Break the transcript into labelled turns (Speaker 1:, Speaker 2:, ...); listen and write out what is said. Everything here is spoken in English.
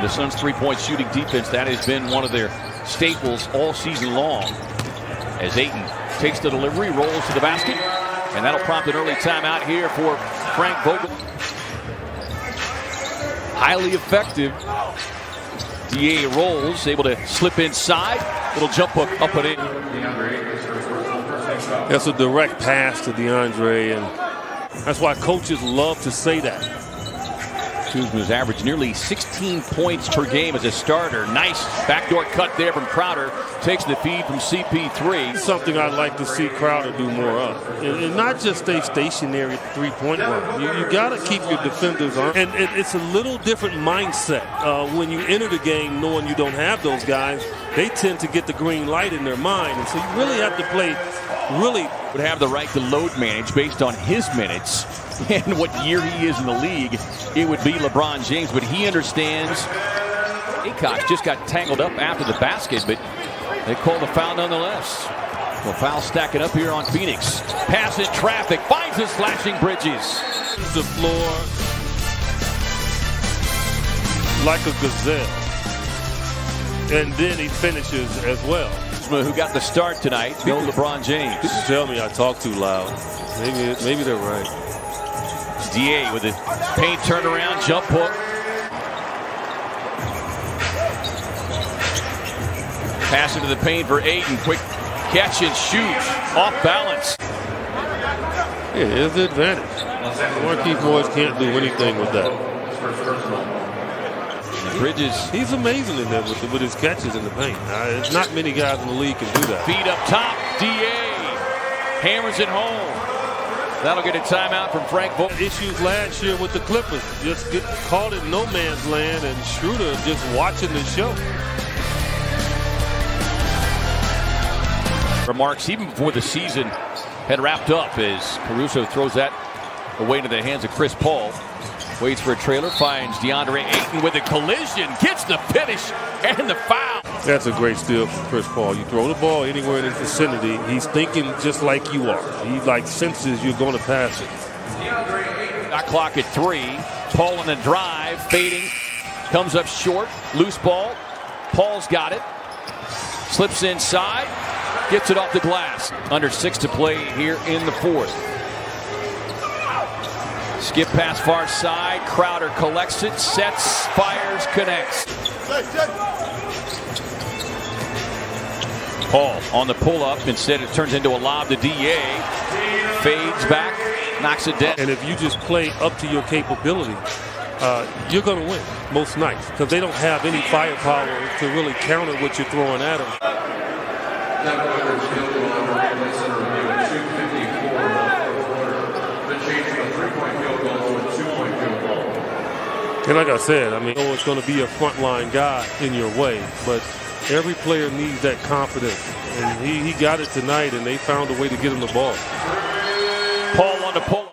Speaker 1: The Suns' three-point shooting defense, that has been one of their staples all season long. As Ayton takes the delivery, rolls to the basket, and that'll prompt an early timeout here for Frank Vogel. Highly effective. DA rolls, able to slip inside. Little jump hook up and in.
Speaker 2: That's a direct pass to DeAndre, and that's why coaches love to say that.
Speaker 1: Kuzma's averaged nearly 16 points per game as a starter. Nice backdoor cut there from Crowder. Takes the feed from CP3.
Speaker 2: Something I'd like to see Crowder do more of. And not just stay stationary at the three-point line. You got to keep your defenders on. And it's a little different mindset. When you enter the game knowing you don't have those guys, they tend to get the green light in their mind. And so you really have to play really.
Speaker 1: Would have the right to load manage based on his minutes and what year he is in the league. It would be LeBron James, but he understands. Acox just got tangled up after the basket, but they call the foul nonetheless. The foul stacking up here on Phoenix. Pass in traffic, finds his slashing Bridges.
Speaker 2: The floor like a gazelle. And then he finishes as well.
Speaker 1: Who got the start tonight? No LeBron James.
Speaker 2: People tell me I talk too loud. Maybe they're right.
Speaker 1: DA with a paint turnaround, jump hook. Pass into the paint for Ayton. Quick catch and shoot. Off balance.
Speaker 2: Yeah, here's the advantage. Marquise Boys can't do anything with that.
Speaker 1: Bridges.
Speaker 2: He's amazing in there with his catches in the paint. There's not many guys in the league can do that.
Speaker 1: Feed up top. DA hammers it home. That'll get a timeout from Frank Vogel.
Speaker 2: Issues last year with the Clippers. Just get caught in no man's land, and Schroeder just watching the show.
Speaker 1: Remarks even before the season had wrapped up as Caruso throws that away into the hands of Chris Paul. Waits for a trailer, finds DeAndre Ayton with a collision, gets the finish and the foul.
Speaker 2: That's a great steal from Chris Paul. You throw the ball anywhere in his vicinity, he's thinking just like you are. He senses you're going to pass it.
Speaker 1: Shot clock at 3. Paul on the drive, fading, comes up short, loose ball. Paul's got it, slips inside, gets it off the glass. Under 6 to play here in the fourth. Skip pass far side. Crowder collects it, sets, fires, connects. Paul on the pull-up. Instead, it turns into a lob to DA. Fades back, knocks it down.
Speaker 2: And if you just play up to your capability, you're going to win most nights because they don't have any firepower to really counter what you're throwing at them. And like I said, it's going to be a frontline guy in your way, but every player needs that confidence. And he got it tonight, and they found a way to get him the ball.
Speaker 1: Paul on the pull.